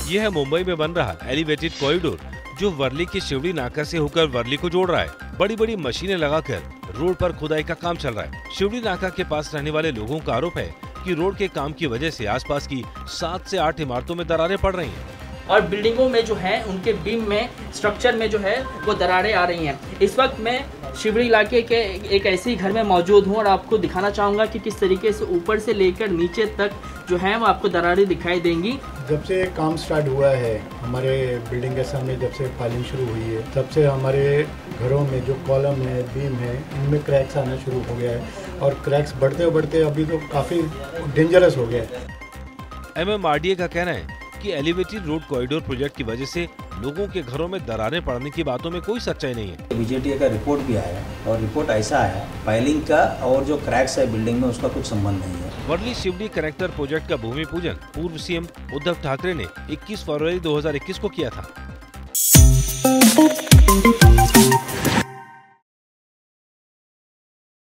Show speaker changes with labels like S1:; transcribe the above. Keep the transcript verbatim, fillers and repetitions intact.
S1: यह है मुंबई में बन रहा एलिवेटेड कॉरिडोर, जो वर्ली के शिवड़ी नाका से होकर वर्ली को जोड़ रहा है। बड़ी बड़ी मशीनें लगाकर रोड पर खुदाई का काम चल रहा है। शिवड़ी नाका के पास रहने वाले लोगों का आरोप है कि रोड के काम की वजह से आसपास की सात से आठ इमारतों में दरारें पड़ रही हैं
S2: और बिल्डिंगों में जो है उनके बीम में, स्ट्रक्चर में जो है वो दरारें आ रही हैं। इस वक्त मैं शिवड़ी इलाके के एक ऐसे ही घर में मौजूद हूँ और आपको दिखाना चाहूँगा कि किस तरीके से ऊपर से लेकर नीचे तक जो है वो आपको दरारें दिखाई देंगी।
S3: जब से काम स्टार्ट हुआ है हमारे बिल्डिंग के सामने, जब से फाइलिंग शुरू हुई है, तब से हमारे घरों में जो कॉलम है, बीम है, इनमें क्रैक्स आना शुरू हो गया है और क्रैक्स बढ़ते बढ़ते अभी तो काफ़ी डेंजरस हो गया है।
S1: M M R D A का कहना है कि एलिवेटेड रोड कॉरिडोर प्रोजेक्ट की वजह से लोगों के घरों में दरारें पड़ने की बातों में कोई सच्चाई नहीं है।
S4: बी जे टी ए का रिपोर्ट भी आया और रिपोर्ट ऐसा आया, फाइलिंग का और जो क्रैक्स है बिल्डिंग में उसका कुछ संबंध नहीं है।
S1: वर्ली शिवड़ी कनेक्टर प्रोजेक्ट का भूमि पूजन पूर्व सी एम उद्धव ठाकरे ने इक्कीस फरवरी दो हज़ार इक्कीस को किया था।